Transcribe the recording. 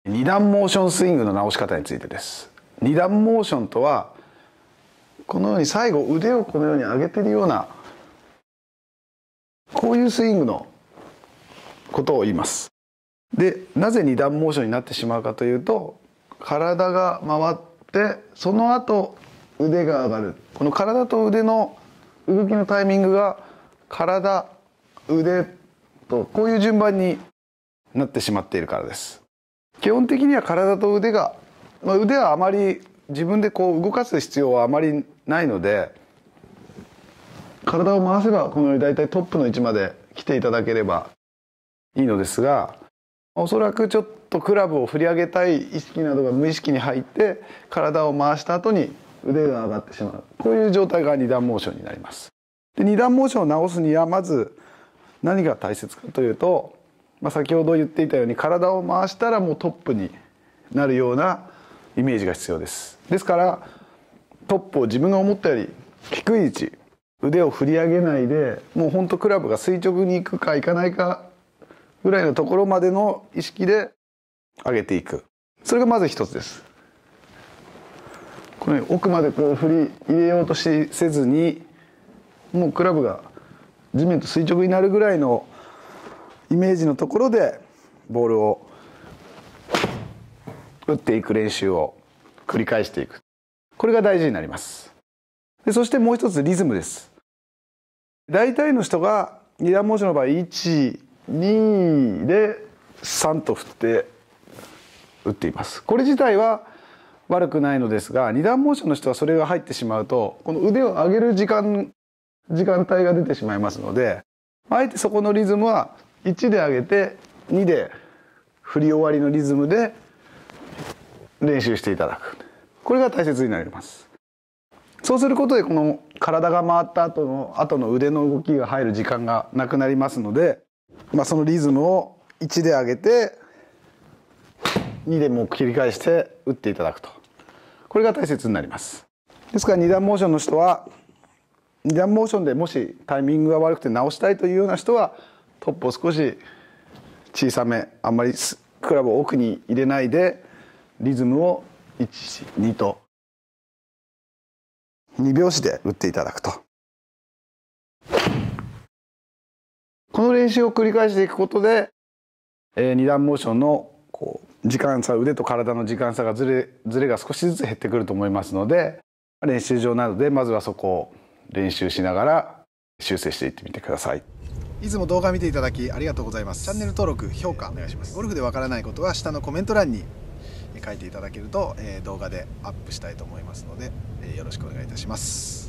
二段モーションスイングの直し方についてです。二段モーションとは、このように最後腕をこのように上げているような、こういうスイングのことを言います。で、なぜ二段モーションになってしまうかというと、体が回ってその後腕が上がる、この体と腕の動きのタイミングが体、腕とこういう順番になってしまっているからです。基本的には体と腕が、腕はあまり自分でこう動かす必要はあまりないので、体を回せばこのように大体トップの位置まで来ていただければいいのですが、おそらくちょっとクラブを振り上げたい意識などが無意識に入って体を回した後に腕が上がってしまう、こういう状態が二段モーションになります。で、二段モーションを直すにはまず何が大切かというと、先ほど言っていたように体を回したらもうトップになるようなイメージが必要です。ですからトップを自分が思ったより低い位置、腕を振り上げないで、もうほんとクラブが垂直に行くか行かないかぐらいのところまでの意識で上げていく、それがまず一つです。このように奥までこう振り入れようとせずに、もうクラブが地面と垂直になるぐらいのイメージのところでボールを打っていく練習を繰り返していく、これが大事になります。で、そしてもう一つリズムです。大体の人が二段モーションの場合1、2で3と振って打っています。これ自体は悪くないのですが、二段モーションの人はそれが入ってしまうとこの腕を上げる時間帯が出てしまいますので、あえてそこのリズムは1で上げて2で振り終わりのリズムで練習していただく、これが大切になります。そうすることでこの体が回った後の腕の動きが入る時間がなくなりますので、そのリズムを1で上げて2でもう切り返して打っていただくと、これが大切になります。ですから二段モーションの人は、二段モーションでもしタイミングが悪くて直したいというような人はトップを少し小さめ、あんまりクラブを奥に入れないでリズムを1、2と2拍子で打っていただくと、この練習を繰り返していくことで、二段モーションの時間差、腕と体の時間差がずれが少しずつ減ってくると思いますので、練習場などでまずはそこを練習しながら修正していってみてください。 いつも動画見ていただきありがとうございます。チャンネル登録、評価お願いします。ゴルフでわからないことは下のコメント欄に書いていただけると動画でアップしたいと思いますのでよろしくお願いいたします。